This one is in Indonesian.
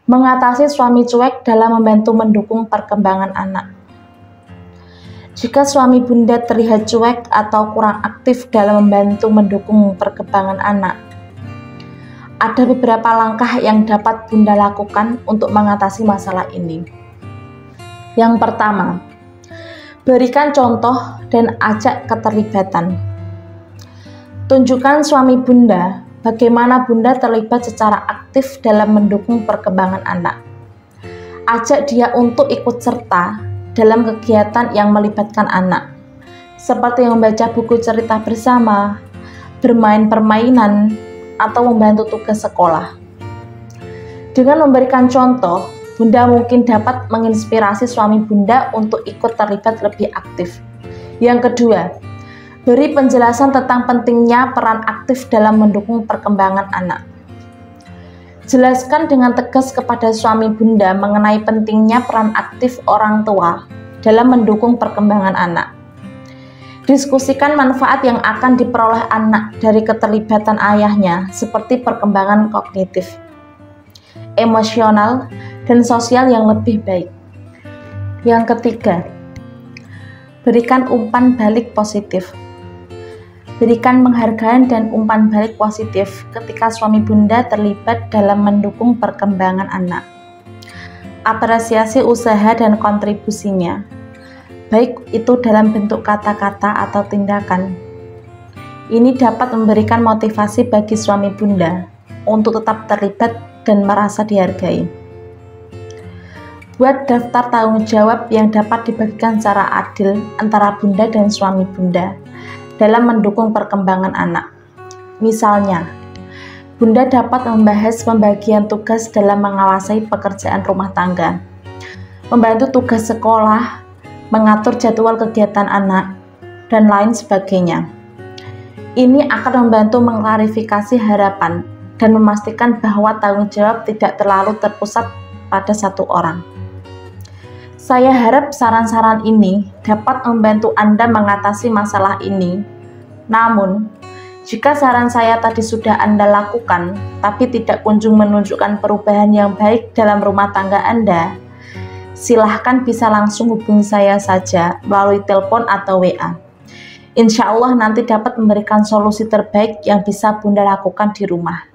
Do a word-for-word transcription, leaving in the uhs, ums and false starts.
Mengatasi suami cuek dalam membantu mendukung perkembangan anak. Jika suami Bunda terlihat cuek atau kurang aktif dalam membantu mendukung perkembangan anak, ada beberapa langkah yang dapat Bunda lakukan untuk mengatasi masalah ini. Yang pertama, berikan contoh dan ajak keterlibatan. Tunjukkan suami Bunda bagaimana Bunda terlibat secara aktif dalam mendukung perkembangan anak. Ajak dia untuk ikut serta dalam kegiatan yang melibatkan anak, seperti membaca buku cerita bersama, bermain permainan, atau membantu tugas sekolah. Dengan memberikan contoh, Bunda mungkin dapat menginspirasi suami Bunda untuk ikut terlibat lebih aktif. Yang kedua, beri penjelasan tentang pentingnya peran aktif dalam mendukung perkembangan anak. Jelaskan dengan tegas kepada suami Bunda mengenai pentingnya peran aktif orang tua dalam mendukung perkembangan anak. Diskusikan manfaat yang akan diperoleh anak dari keterlibatan ayahnya, seperti perkembangan kognitif, emosional, dan sosial yang lebih baik. Yang ketiga, berikan umpan balik positif. Berikan penghargaan dan umpan balik positif ketika suami Bunda terlibat dalam mendukung perkembangan anak. Apresiasi usaha dan kontribusinya, baik itu dalam bentuk kata-kata atau tindakan. Ini dapat memberikan motivasi bagi suami Bunda untuk tetap terlibat dan merasa dihargai. Buat daftar tanggung jawab yang dapat dibagikan secara adil antara Bunda dan suami Bunda dalam mendukung perkembangan anak. Misalnya, Bunda dapat membahas pembagian tugas dalam mengawasi pekerjaan rumah tangga, membantu tugas sekolah, mengatur jadwal kegiatan anak, dan lain sebagainya. Ini akan membantu mengklarifikasi harapan dan memastikan bahwa tanggung jawab tidak terlalu terpusat pada satu orang. Saya harap saran-saran ini dapat membantu Anda mengatasi masalah ini. Namun, jika saran saya tadi sudah Anda lakukan, tapi tidak kunjung menunjukkan perubahan yang baik dalam rumah tangga Anda, silahkan bisa langsung hubungi saya saja melalui telepon atau W A. Insya Allah nanti dapat memberikan solusi terbaik yang bisa Bunda lakukan di rumah.